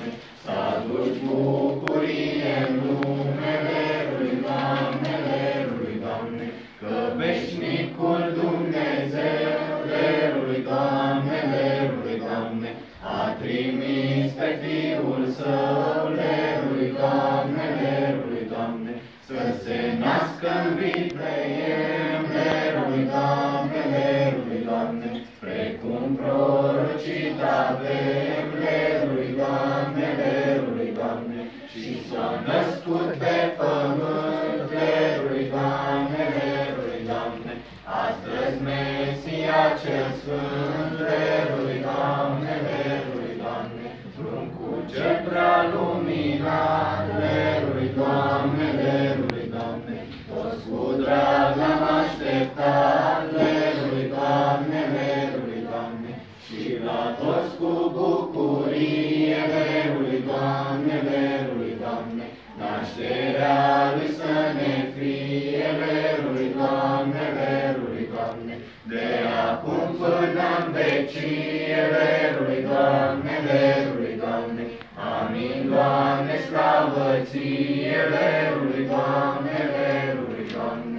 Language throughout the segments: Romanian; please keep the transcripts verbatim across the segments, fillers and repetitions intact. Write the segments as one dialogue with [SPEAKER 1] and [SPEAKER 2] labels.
[SPEAKER 1] Doamne, să aduci bucurie în numele lui Doamnele lui Doamne, că veșnicul Dumnezeu lui Doamnele lui Doamne a trimis pe Fiul Său lui Doamnele lui Doamne, să se nască în Vitleem lui Doamnele lui Doamne, precum prorocit avem lui Doamnele lui Doamne, și s-a născut pe pământ lui Doamnele lui Doamne, astăzi Mesia cel Sfânt lui Doamnele lui Doamne, drum cu cel prea luminat lui Doamnele lui Doamne, toți cu drag l-am așteptat lui Doamnele lui Doamne, și la toți cu bucurie lui Doamnele lui Doamne, nașterea lui să ne fie lui Doamnele lui Doamne, de acum până în vecie lui Doamnele lui Doamne. Amin, Doamne, slavă ție lui Doamnele lui Doamne.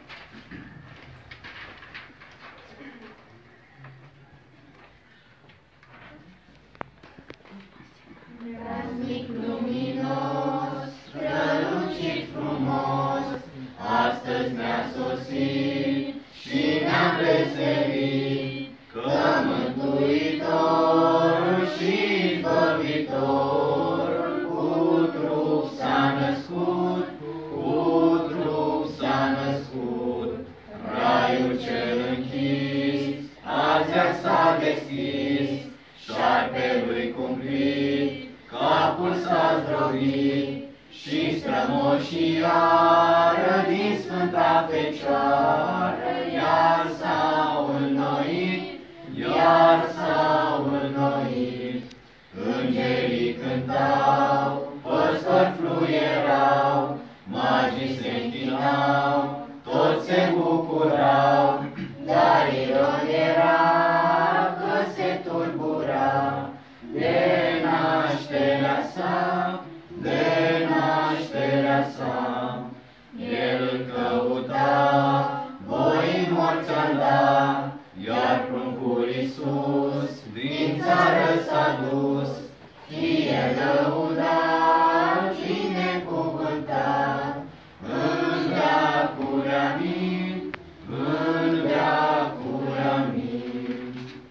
[SPEAKER 2] Praznic luminos, strălucit frumos, astăzi ne-a sosit și ne-am veselit, că Mântuitorul și Izbăvitorul cu trup s-a născut, cu trup s-a născut. Raiul cel închis, azi s-a deschis, șarpelui cumplit, capul s-a zdrobit, și strămoșiară din Sfânta Fecioară, iar s-au înnoit, iar s-au înnoit. Îngerii cântau, păstori fluierau, magii se închinau, toți se bucurau, dar iron era că se tulbura de nașterea sa, de nașterea sa. El îl căuta, voi morți-al da, iar pruncul Iisus din țară s-a dus. Fie lăudat, binecuvântat, în veacuri amin, în veacuri amin.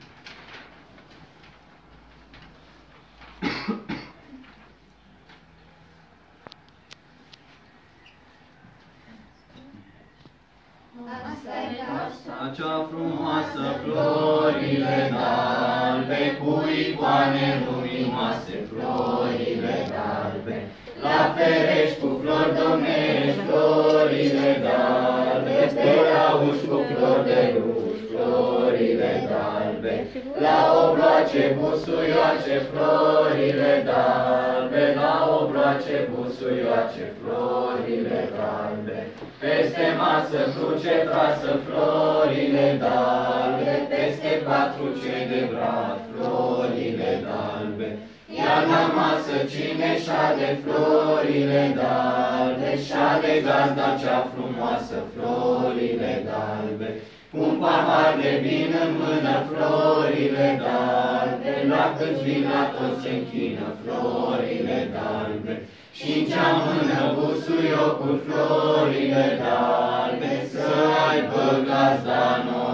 [SPEAKER 1] Acea frumoasă florile d'albe, cu icoane luminoase, florile d'albe, la ferești cu flori domnești, florile d'albe, pe la uși cu flori de ruș, florile d'albe, la obloace busuioace, florile d'albe, la obloace busuioace, florile d'albe, peste masă cruce trasă, florile d'albe, peste patru cei de brad, florile d'albe, iar la masă cine șade, florile d'albe, șade gazda cea frumoasă, florile d'albe, cu un pahar de vin în mână, florile d'albe, la câți vin la toți se închină, florile d'albe, și-n cea mână busuiocul, florile d'albe, să aibă gazda noi.